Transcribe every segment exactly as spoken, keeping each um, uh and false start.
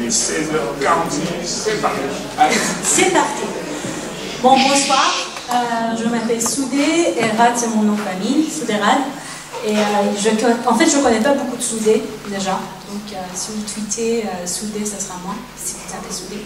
seize heures quarante-six, c'est parti. Allez. C'est parti. Bon, bonsoir. Euh, je m'appelle Soudé, et Rad, c'est mon nom de famille, Soudé Rad. Et euh, je, en fait, je ne connais pas beaucoup de Soudé, déjà. Donc, euh, si vous tweetez euh, Soudé, ça sera moi, si vous tapez Soudé.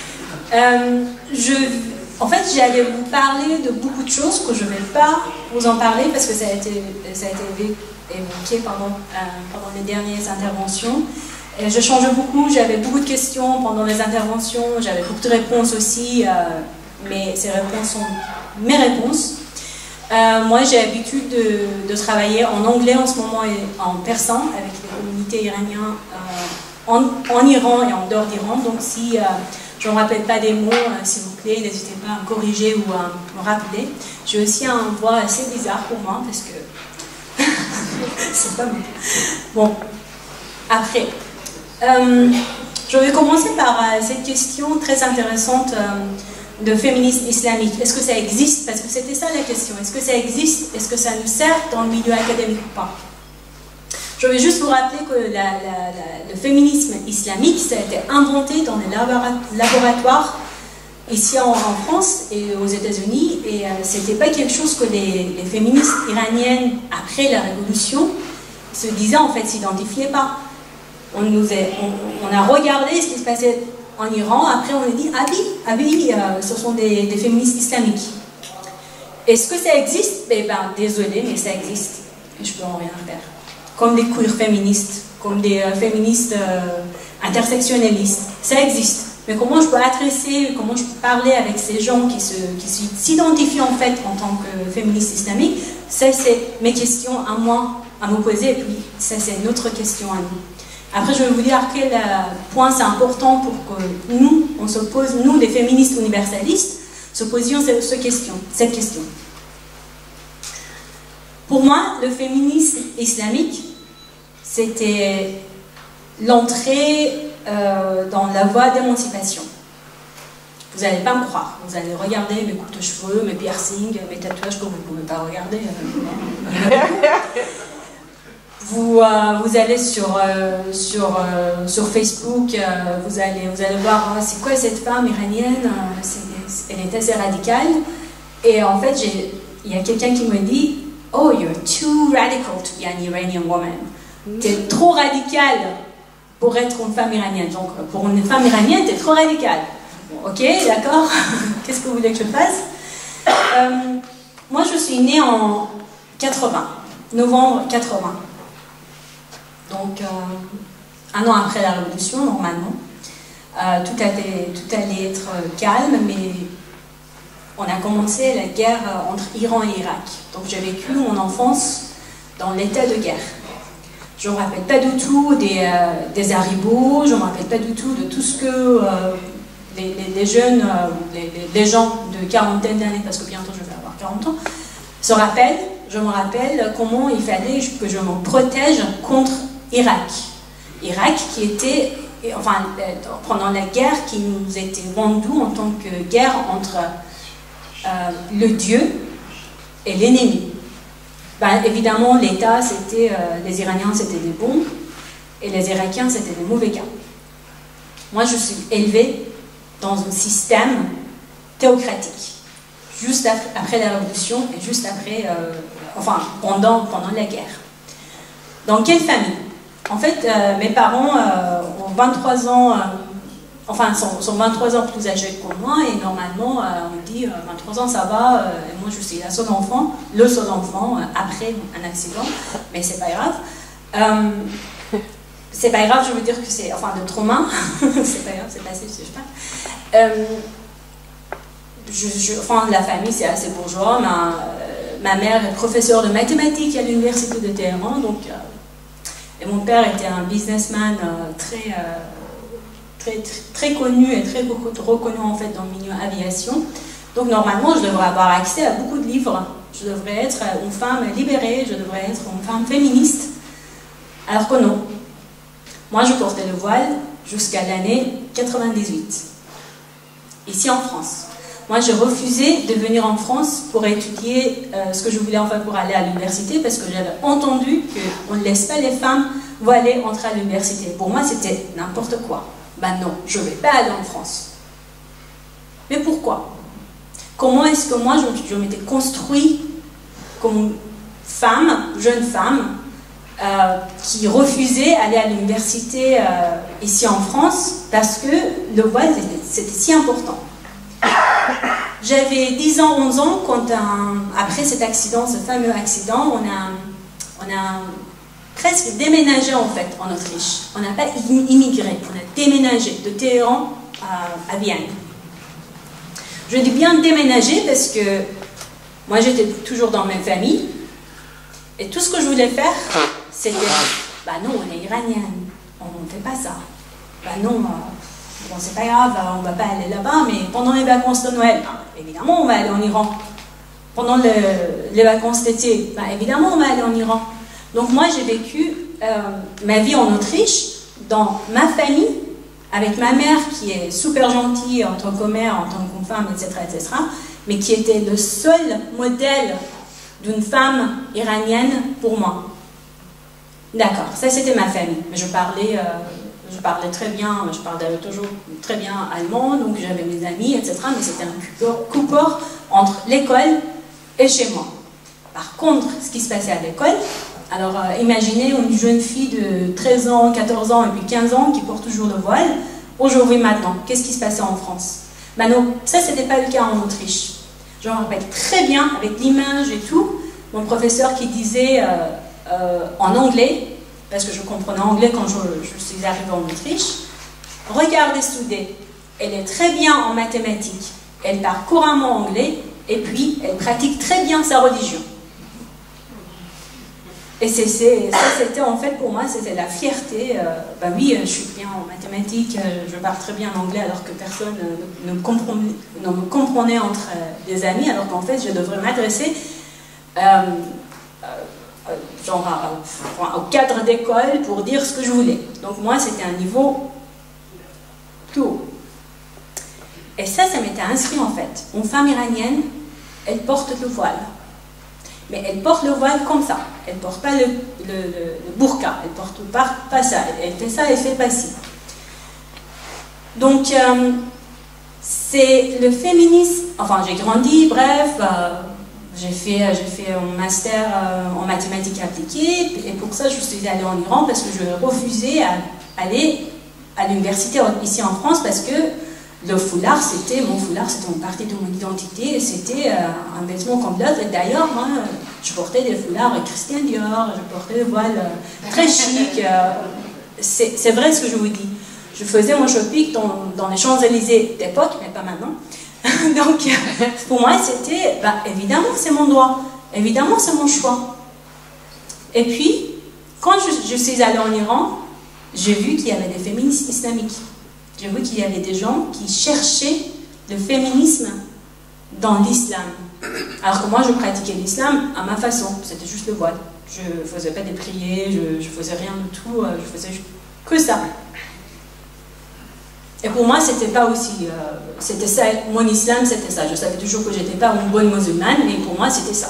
Euh, je, en fait, j'allais vous parler de beaucoup de choses que je ne vais pas vous en parler parce que ça a été, ça a été évoqué pendant, euh, pendant les dernières interventions. Et je change beaucoup, j'avais beaucoup de questions pendant les interventions, j'avais beaucoup de réponses aussi, euh, mais ces réponses sont mes réponses. Euh, moi, j'ai l'habitude de, de travailler en anglais en ce moment et en persan avec les communautés iraniennes euh, en, en Iran et en dehors d'Iran. Donc, si euh, je ne me rappelle pas des mots, euh, s'il vous plaît, n'hésitez pas à me corriger ou à me rappeler. J'ai aussi un voix assez bizarre pour moi parce que c'est pas bon. Bon, après. Euh, je vais commencer par euh, cette question très intéressante euh, de féminisme islamique. Est-ce que ça existe? Parce que c'était ça la question. Est-ce que ça existe? Est-ce que ça nous sert dans le milieu académique ou pas? Je vais juste vous rappeler que la, la, la, le féminisme islamique, ça a été inventé dans les laboratoires ici en, en France et aux États-Unis. Et euh, c'était pas quelque chose que les, les féministes iraniennes, après la Révolution, se disaient, en fait, s'identifiaient pas. On, nous est, on, on a regardé ce qui se passait en Iran, après on a dit, ah oui, ah oui euh, ce sont des, des féministes islamiques. Est-ce que ça existe? Eh ben, désolé, mais ça existe. Et je peux en rien faire. Comme des queer féministes, comme des euh, féministes euh, intersectionnalistes. Ça existe. Mais comment je peux adresser, comment je peux parler avec ces gens qui s'identifient en fait en tant que féministes islamiques? Ça, c'est mes questions à moi à me poser, et puis ça, c'est notre question à nous. Après, je vais vous dire à quel point c'est important pour que nous, on se pose, nous, les féministes universalistes, se posions cette, cette question. Cette question. Pour moi, le féminisme islamique, c'était l'entrée euh, dans la voie d'émancipation. Vous n'allez pas me croire. Vous allez regarder mes coupes de cheveux, mes piercings, mes tatouages que vous ne pouvez pas regarder. Vous, euh, vous allez sur, euh, sur, euh, sur Facebook, euh, vous, allez, vous allez voir oh, c'est quoi cette femme iranienne, euh, est, elle est assez radicale. Et en fait, il y a quelqu'un qui me dit oh, you're too radical to be an Iranian woman. T'es trop radicale pour être une femme iranienne. Donc, pour une femme iranienne, t'es trop radicale. Bon, ok, d'accord. Qu'est-ce que vous voulez que je fasse? euh, Moi, je suis née en quatre-vingts, novembre quatre-vingts. Donc, euh, un an après la Révolution, normalement, euh, tout, allait, tout allait être calme, mais on a commencé la guerre entre Iran et Irak. Donc, j'ai vécu mon enfance dans l'état de guerre. Je ne me rappelle pas du tout des, euh, des haribots, je ne me rappelle pas du tout de tout ce que euh, les, les, les jeunes, euh, les, les, les gens de quarantaine d'années, parce que bientôt je vais avoir quarante ans, se rappellent. Je me rappelle comment il fallait que je me protège contre Irak. Irak qui était, enfin, pendant la guerre qui nous était vendue en tant que guerre entre euh, le Dieu et l'ennemi. Ben, évidemment, l'État, c'était, euh, les Iraniens, c'était des bons, et les Irakiens, c'était des mauvais gars. Moi, je suis élevée dans un système théocratique, juste après la Révolution et juste après, euh, enfin, pendant, pendant la guerre. Dans quelle famille? En fait, euh, mes parents euh, ont vingt-trois ans, euh, enfin, sont, sont vingt-trois ans plus âgés que moi, et normalement, euh, on me dit, euh, vingt-trois ans, ça va, euh, et moi, je suis la seule enfant, le seul enfant, euh, après un accident, mais c'est pas grave. Euh, c'est pas grave, je veux dire que c'est, enfin, de trauma, c'est pas grave, c'est passé, je sais pas. Euh, je, je, enfin, la famille, c'est assez bourgeois, ma, euh, ma mère est professeure de mathématiques à l'université de Téhéran, donc... Euh, Et mon père était un businessman euh, très, euh, très, très, très connu et très reconnu en fait dans le milieu aviation. Donc normalement, je devrais avoir accès à beaucoup de livres. Je devrais être une femme libérée, je devrais être une femme féministe. Alors que non. Moi, je portais le voile jusqu'à l'année quatre-vingt-dix-huit, ici en France. Moi, j'ai refusé de venir en France pour étudier euh, ce que je voulais en fait pour aller à l'université parce que j'avais entendu qu'on ne laisse pas les femmes voilées entrer à l'université. Pour moi, c'était n'importe quoi. Ben non, je ne vais pas aller en France. Mais pourquoi? Comment est-ce que moi, je, je m'étais construit comme femme, jeune femme, euh, qui refusait d'aller à l'université euh, ici en France parce que le voile, c'était si important. J'avais dix ans, onze ans, quand un, après cet accident, ce fameux accident, on a, on a presque déménagé en fait en Autriche. On n'a pas immigré, on a déménagé de Téhéran à, à Vienne. Je dis bien déménager parce que moi j'étais toujours dans ma famille et tout ce que je voulais faire, c'était bah non, on est iranienne, on ne fait pas ça. Bah non, euh, bon, c'est pas grave, on ne va pas aller là-bas, mais pendant les vacances de Noël, bah, évidemment on va aller en Iran. Pendant le, les vacances d'été, bah, évidemment on va aller en Iran. Donc moi j'ai vécu euh, ma vie en Autriche, dans ma famille, avec ma mère qui est super gentille en tant que mère, en tant que femme, et cetera, et cetera, mais qui était le seul modèle d'une femme iranienne pour moi. D'accord, ça c'était ma famille. Je parlais, euh, je parlais très bien, je parlais toujours très bien allemand, donc j'avais mes amis, et cetera, mais c'était un coupeur entre l'école et chez moi. Par contre, ce qui se passait à l'école, alors euh, imaginez une jeune fille de treize ans, quatorze ans et puis quinze ans qui porte toujours le voile. Aujourd'hui, maintenant, qu'est-ce qui se passait en France? Ben non, ça c'était pas le cas en Autriche. Je me rappelle très bien, avec l'image et tout, mon professeur qui disait euh, euh, en anglais, parce que je comprenais anglais quand je, je suis arrivée en Autriche, regardez Soudé, elle est très bien en mathématiques, elle parle couramment anglais, et puis elle pratique très bien sa religion. Et c'est, c'est, ça, c'était en fait pour moi, c'était la fierté. Euh, bah oui, je suis bien en mathématiques, euh, je parle très bien l'anglais alors que personne euh, ne, me comprenait, ne me comprenait entre euh, des amis, alors qu'en fait, je devrais m'adresser euh, euh, genre à, au cadre d'école pour dire ce que je voulais. Donc moi, c'était un niveau plus haut. Et ça, ça m'était inscrit en fait. Une femme iranienne, elle porte le voile. Mais elle porte le voile comme ça. Elle ne porte pas le, le, le, le burqa. Elle ne porte pas, pas ça. Elle fait ça, elle fait pas ci. Donc, euh, c'est le féminisme. Enfin, j'ai grandi, bref. Euh, j'ai fait, j'ai fait un master euh, en mathématiques appliquées. Et pour ça, je suis allée en Iran parce que je refusais à aller à l'université ici en France parce que le foulard, c'était mon foulard, c'était une partie de mon identité, et c'était euh, un vêtement comme l'autre. Et d'ailleurs, moi, je portais des foulards Christian Dior, je portais des voiles euh, très chic. Euh, c'est vrai ce que je vous dis. Je faisais mon shopping dans, dans les Champs-Élysées d'époque, mais pas maintenant. Donc, pour moi, c'était, bah, évidemment, c'est mon droit. Évidemment, c'est mon choix. Et puis, quand je, je suis allée en Iran, j'ai vu qu'il y avait des féministes islamiques. J'ai vu qu'il y avait des gens qui cherchaient le féminisme dans l'islam. Alors que moi, je pratiquais l'islam à ma façon. C'était juste le voile. Je ne faisais pas des prières, je ne faisais rien du tout, je faisais que ça. Et pour moi, c'était pas aussi... Euh, c'était ça, mon islam, c'était ça. Je savais toujours que je n'étais pas une bonne musulmane, mais pour moi, c'était ça.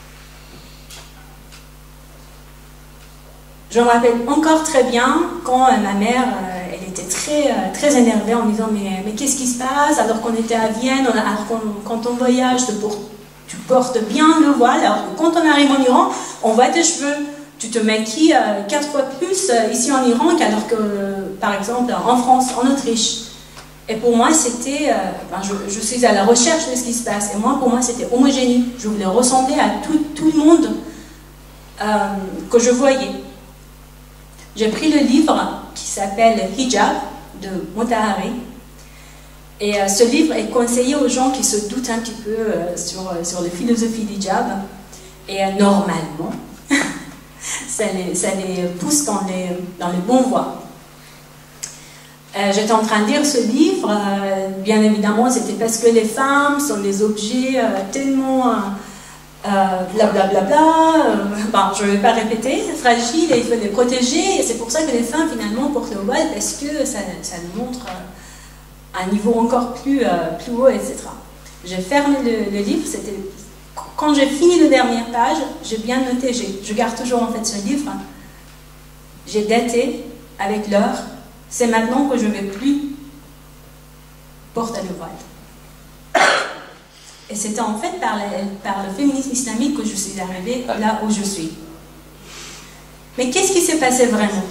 Je me rappelle encore très bien quand euh, ma mère... Euh, elle était très, euh, très énervée en me disant mais, mais qu'est-ce qui se passe alors qu'on était à Vienne, on a, alors qu'on, quand on voyage, tu portes, tu portes bien le voile, alors que quand on arrive en Iran, on voit tes cheveux, tu te maquilles euh, quatre fois plus euh, ici en Iran qu'alors que, euh, par exemple, en France, en Autriche. Et pour moi, c'était, euh, ben, je, je suis à la recherche de ce qui se passe, et moi, pour moi, c'était homogénie. Je voulais ressembler à tout, tout le monde euh, que je voyais. J'ai pris le livre qui s'appelle Hijab de Motahari. Et euh, ce livre est conseillé aux gens qui se doutent un petit peu euh, sur, euh, sur la philosophie d'Hijab. Et euh, normalement, ça, les, ça les pousse dans les, dans les bons voies. Euh, J'étais en train de lire ce livre. Euh, bien évidemment, c'était parce que les femmes sont des objets euh, tellement... Euh, blablabla, bla, bla, bla, euh, bon, je ne vais pas répéter, fragile et il faut les protéger, et c'est pour ça que les femmes finalement portent le voile, parce que ça, ça nous montre euh, un niveau encore plus, euh, plus haut, et cetera. J'ai fermé le, le livre, c'était quand j'ai fini la dernière page, j'ai bien noté, je garde toujours en fait ce livre, j'ai daté avec l'heure c'est maintenant que je ne vais plus porter le voile. Et c'était en fait par, la, par le féminisme islamique que je suis arrivée là où je suis. Mais qu'est-ce qui s'est passé vraiment?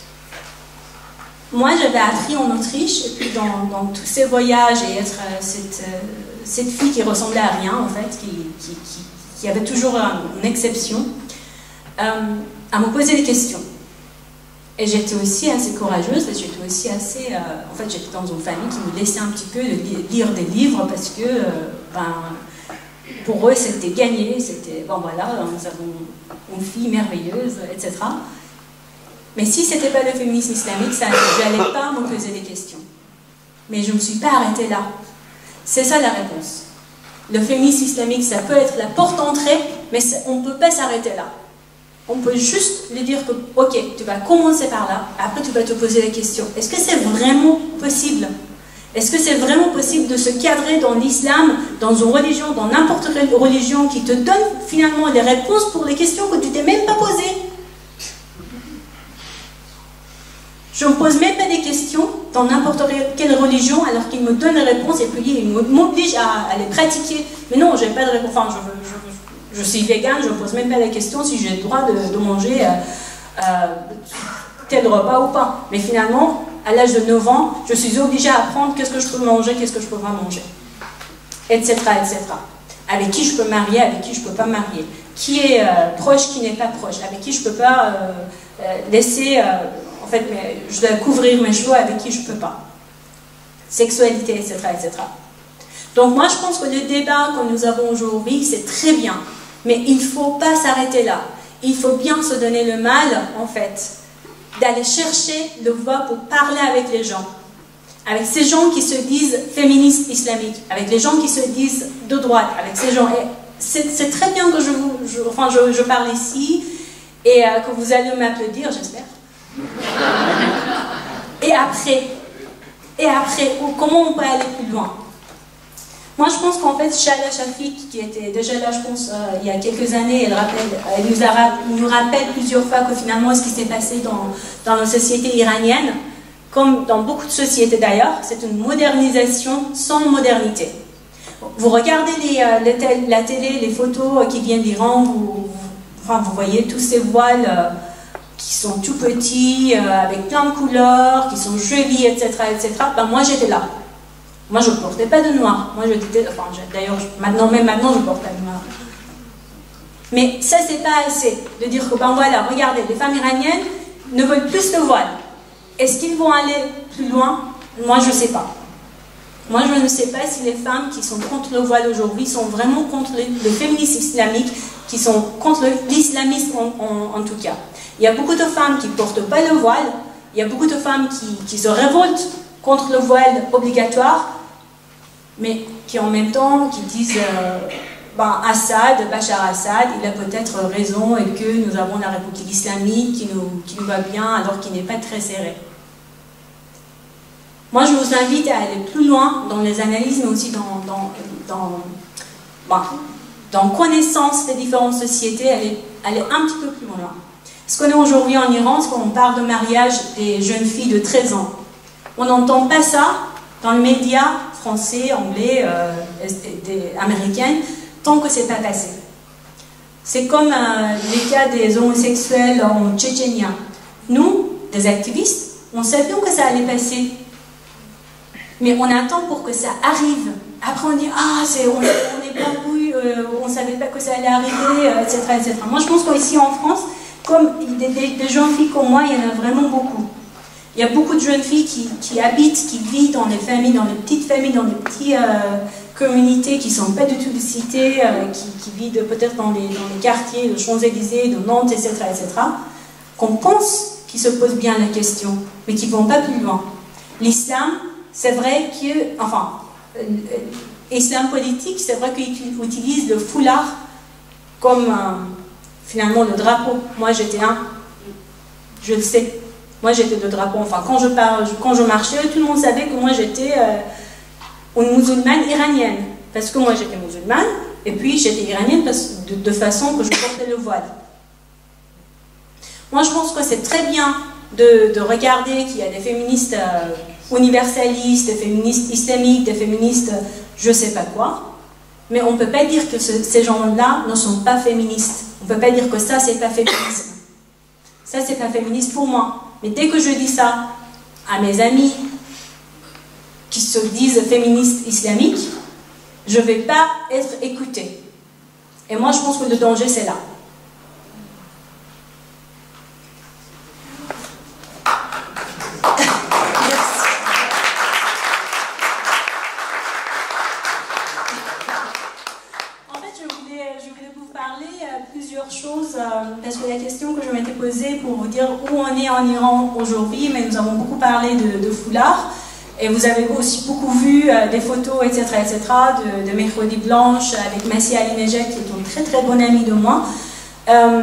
Moi, j'avais appris en Autriche, et puis dans, dans tous ces voyages, et être euh, cette, euh, cette fille qui ressemblait à rien, en fait, qui, qui, qui, qui avait toujours un, une exception, euh, à me poser des questions. Et j'étais aussi assez courageuse, et j'étais aussi assez... Euh, en fait, j'étais dans une famille qui me laissait un petit peu de lire des livres, parce que, euh, ben, pour eux, c'était gagné, c'était, bon voilà, nous avons une fille merveilleuse, et cetera. Mais si ce n'était pas le féminisme islamique, ça, je n'allais pas me poser des questions. Mais je ne me suis pas arrêtée là. C'est ça la réponse. Le féminisme islamique, ça peut être la porte d'entrée, mais on ne peut pas s'arrêter là. On peut juste lui dire que, ok, tu vas commencer par là, après tu vas te poser la question. Est-ce que c'est vraiment possible? Est-ce que c'est vraiment possible de se cadrer dans l'islam, dans une religion, dans n'importe quelle religion qui te donne finalement les réponses pour les questions que tu t'es même pas posées? Je ne me pose même pas des questions dans n'importe quelle religion alors qu'il me donne les réponses et puis il m'oblige à, à les pratiquer. Mais non, je n'ai pas de réponse. Enfin, je, je, je suis végane, je ne me pose même pas la question si j'ai le droit de, de manger euh, euh, tel repas ou pas. Mais finalement, à l'âge de neuf ans, je suis obligée à apprendre qu'est-ce que je peux manger, qu'est-ce que je ne peux pas manger, et cetera, et cetera. Avec qui je peux marier, avec qui je ne peux pas marier. Qui est euh, proche, qui n'est pas proche. Avec qui je ne peux pas euh, euh, laisser... Euh, En fait, mais je dois couvrir mes cheveux avec qui je ne peux pas. Sexualité, et cetera, et cetera. Donc moi, je pense que le débat que nous avons aujourd'hui, c'est très bien. Mais il ne faut pas s'arrêter là. Il faut bien se donner le mal, en fait, d'aller chercher le voie pour parler avec les gens. Avec ces gens qui se disent féministes islamiques, avec les gens qui se disent de droite, avec ces gens. C'est très bien que je, vous, je, enfin, je, je parle ici et euh, que vous allez m'applaudir, j'espère. Et après, et après, comment on peut aller plus loin? Moi, je pense qu'en fait, Shala Shafik, qui était déjà là, je pense, euh, il y a quelques années, elle, rappelle, elle nous, a, nous rappelle plusieurs fois que finalement, ce qui s'est passé dans, dans la société iranienne, comme dans beaucoup de sociétés d'ailleurs, c'est une modernisation sans modernité. Vous regardez les, euh, les la télé, les photos qui viennent d'Iran, vous, vous, enfin, vous voyez tous ces voiles... Euh, qui sont tout petits, euh, avec plein de couleurs, qui sont jolis, et cetera, et cetera. Ben, moi, j'étais là. Moi, je ne portais pas de noir. Moi, j'étais... Enfin, d'ailleurs, maintenant, même maintenant, je porte pas de noir. Mais ça, c'est pas assez de dire que, ben voilà, regardez, les femmes iraniennes ne veulent plus le voile. Est-ce qu'ils vont aller plus loin? Moi, je ne sais pas. Moi, je ne sais pas si les femmes qui sont contre le voile aujourd'hui sont vraiment contre le, le féminisme islamique, qui sont contre l'islamisme en, en, en tout cas. Il y a beaucoup de femmes qui ne portent pas le voile, il y a beaucoup de femmes qui, qui se révoltent contre le voile obligatoire, mais qui en même temps qui disent euh, ben, Assad, Bachar Assad, il a peut-être raison et que nous avons la République islamique qui nous, qui nous va bien alors qu'il n'est pas très serré. Moi, je vous invite à aller plus loin dans les analyses, mais aussi dans, dans, dans, ben, dans connaissance des différentes sociétés, aller, aller un petit peu plus loin. Ce qu'on est aujourd'hui en Iran, c'est qu'on parle de mariage des jeunes filles de treize ans. On n'entend pas ça dans les médias français, anglais, euh, américains, tant que ce n'est pas passé. C'est comme euh, les cas des homosexuels en Tchétchénie. Nous, des activistes, on savait que ça allait passer. Mais on attend pour que ça arrive. Après on dit, ah, on n'est pas voulu, euh, on ne savait pas que ça allait arriver, euh, et cetera, et cetera. Moi, je pense qu'ici en France, comme des, des, des jeunes filles comme moi, il y en a vraiment beaucoup. Il y a beaucoup de jeunes filles qui, qui habitent, qui vivent dans les familles, dans les petites familles, dans les petites euh, communautés qui ne sont pas du tout de cité, euh, qui, qui vivent peut-être dans les, dans les quartiers de Champs-Élysées, de Nantes, et cetera, et cetera, qu'on pense qu'ils se posent bien la question, mais qui ne vont pas plus loin. L'islam, c'est vrai que, enfin, euh, l'islam politique, c'est vrai qu'il utilise le foulard comme... Euh, finalement, le drapeau, moi j'étais un, je le sais, moi j'étais le drapeau, enfin quand je, parle, quand je marchais, tout le monde savait que moi j'étais euh, une musulmane iranienne, parce que moi j'étais musulmane, et puis j'étais iranienne parce, de, de façon que je portais le voile. Moi je pense que c'est très bien de, de regarder qu'il y a des féministes euh, universalistes, des féministes islamiques, des féministes je sais pas quoi, mais on ne peut pas dire que ce, ces gens-là ne sont pas féministes. On ne peut pas dire que ça, c'est pas féminisme. Ça, c'est pas féministe pour moi. Mais dès que je dis ça à mes amis qui se disent féministes islamiques, je ne vais pas être écoutée. Et moi, je pense que le danger, c'est là. Chose, euh, parce que la question que je m'étais posée pour vous dire où on est en Iran aujourd'hui, mais nous avons beaucoup parlé de, de foulard, et vous avez aussi beaucoup vu euh, des photos, et cetera, et cetera, de, de Mercredi Blanche avec Masih Alinejad, qui est une très très bonne amie de moi. Euh,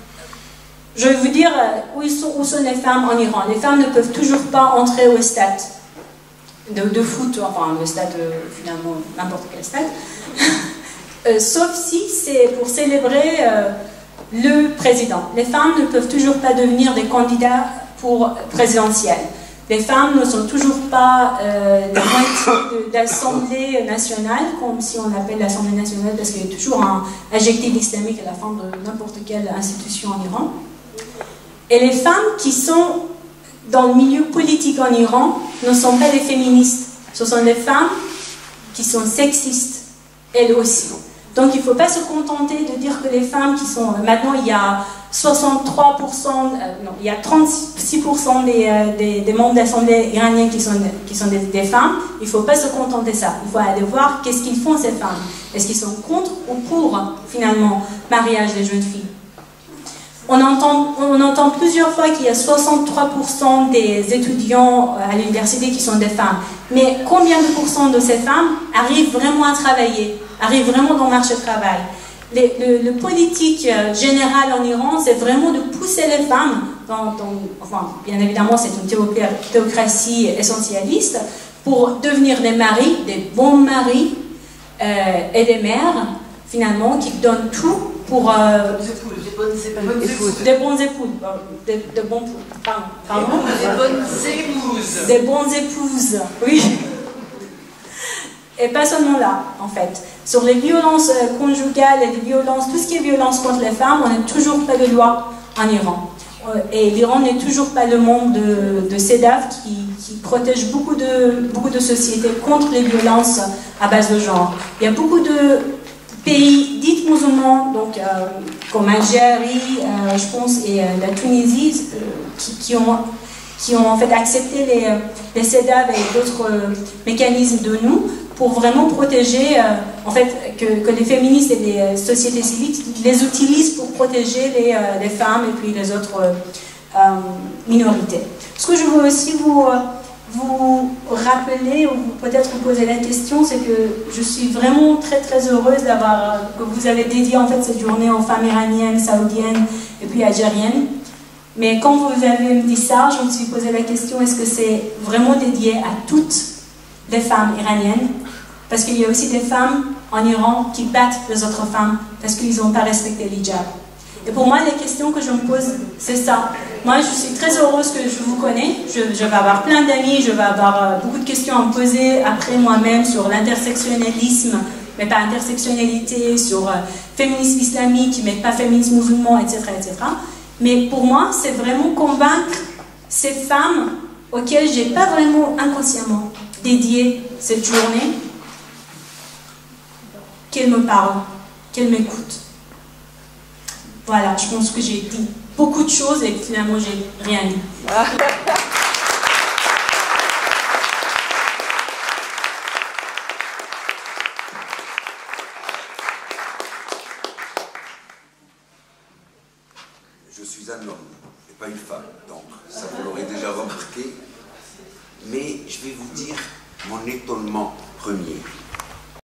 je vais vous dire euh, où, ils sont, où sont les femmes en Iran. Les femmes ne peuvent toujours pas entrer au stade de, de foot, enfin le stade, euh, finalement, n'importe quel stade. Euh, sauf si c'est pour célébrer euh, le président. Les femmes ne peuvent toujours pas devenir des candidats pour présidentielles. Les femmes ne sont toujours pas euh, la moitié de l'Assemblée nationale, comme si on appelle l'Assemblée nationale, parce qu'il y a toujours un adjectif islamique à la fin de n'importe quelle institution en Iran. Et les femmes qui sont dans le milieu politique en Iran ne sont pas des féministes. Ce sont des femmes qui sont sexistes, elles aussi. Donc il ne faut pas se contenter de dire que les femmes qui sont... Maintenant, il y a soixante-trois pour cent, euh, non, il y a trente-six pour cent des, euh, des, des membres d'Assemblée iranienne qui sont, qui sont des, des femmes. Il ne faut pas se contenter de ça. Il faut aller voir qu'est-ce qu'ils font, ces femmes. Est-ce qu'ils sont contre ou pour, finalement, mariage des jeunes filles? On entend, on entend plusieurs fois qu'il y a soixante-trois pour cent des étudiants à l'université qui sont des femmes. Mais combien de pourcents de ces femmes arrivent vraiment à travailler, arrivent vraiment dans le marché du travail? Les, le, le politique général en Iran, c'est vraiment de pousser les femmes, dans, dans, enfin, bien évidemment c'est une théocratie essentialiste, pour devenir des maris, des bons maris euh, et des mères, finalement, qui donnent tout pour... Euh, Des bonnes épouses. Des bons épouses. Des, des bons... Pardon. Pardon. Des bonnes épouses. Des bonnes épouses, oui. Et pas seulement là, en fait. Sur les violences conjugales et les violences, tout ce qui est violence contre les femmes, on n'a toujours pas de loi en Iran. Et l'Iran n'est toujours pas le membre de, de CEDAW qui, qui protège beaucoup de, beaucoup de sociétés contre les violences à base de genre. Il y a beaucoup de pays dits musulmans, donc euh, comme Algérie, euh, je pense, et euh, la Tunisie, euh, qui, qui, ont, qui ont en fait accepté les, les CEDAW et d'autres euh, mécanismes de nous pour vraiment protéger, euh, en fait, que, que les féministes et les sociétés civiles les utilisent pour protéger les, euh, les femmes et puis les autres euh, euh, minorités. Ce que je veux aussi vous... Euh, vous rappeler ou peut-être vous poser la question, c'est que je suis vraiment très très heureuse d'avoir que vous avez dédié en fait cette journée aux femmes iraniennes, saoudiennes et puis algériennes. Mais quand vous avez dit ça, je me suis posé la question, est-ce que c'est vraiment dédié à toutes les femmes iraniennes? Parce qu'il y a aussi des femmes en Iran qui battent les autres femmes parce qu'ils n'ont pas respecté l'hijab. Et pour moi, la question que je me pose, c'est ça. Moi, je suis très heureuse que je vous connais. Je, je vais avoir plein d'amis, je vais avoir euh, beaucoup de questions à me poser après moi-même sur l'intersectionnalisme, mais pas intersectionnalité, sur euh, féminisme islamique, mais pas féminisme musulman, et cetera, et cetera. Mais pour moi, c'est vraiment convaincre ces femmes auxquelles je n'ai pas vraiment inconsciemment dédié cette journée, qu'elles me parlent, qu'elles m'écoutent. Voilà, je pense que j'ai dit beaucoup de choses et finalement j'ai rien dit. Je suis un homme et pas une femme, donc ça vous l'aurez déjà remarqué. Mais je vais vous dire mon étonnement premier.